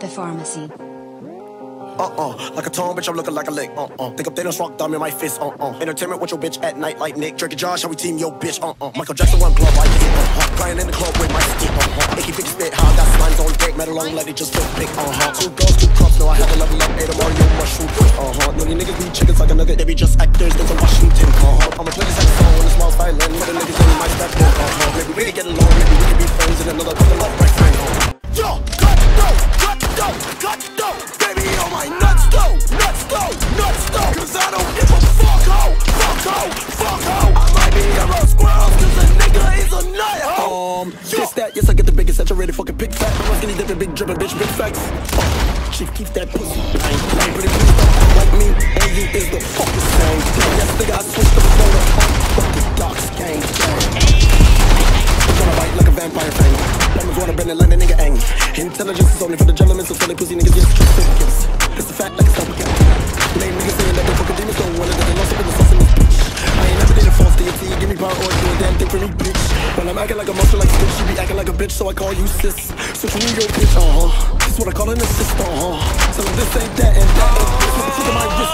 The Pharmacy. Like a tone, bitch, I'm looking like a lick. Think of Thanos rock thumb in my fist. Entertainment with your bitch at night like Nick. Drake and Josh, how we team your bitch. Michael Jackson, one glove, I hit. Crying in the club with my stick. Icky bitch spit, how I got slimes on deck. Metal long, let it just fit big. 2 girls, 2 cups, no, I have a level up. 8 of Mario mushroom. No, you niggas be chickens like a nugget. They be just actors, there's a Washington. I'm a play this song on the small violin. With the niggas in my step. Maybe we can get along, maybe we can be friends in another couple of right friend. Yo, cut though, baby on my nuts though, cause I don't give a fuck ho, I might be a roast squirrel, cause a nigga is a nut ho. This that, yes I get the biggest saturated fucking big fat, I'm skinny dipping, big dripping, bitch, big facts. Chief, keep that pussy, I ain't pretty please don't act like me, and you is the fucking same. Yes nigga, I switched the motor, fucking docs, gang. I'm tryna bite like a vampire fang. Lemons wanna bend it like that nigga ang. Intelligence is only for the gentlemen, so silly pussy niggas just trick. It's a fact like a stop again. Lame niggas saying that they fucking demons don't want it, that they lost up in the sauce in this bitch. I ain't never did a false deity, give me power or do a damn thing for me, bitch. When I'm acting like a monster like Stitch, she be acting like a bitch, so I call you sis. Switch me your bitch, this is what I call an assist, So this ain't that and that ain't this, with the tip of my wrist,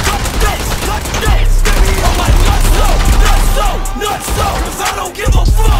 Baby, on my nuts, cause I don't give a fuck.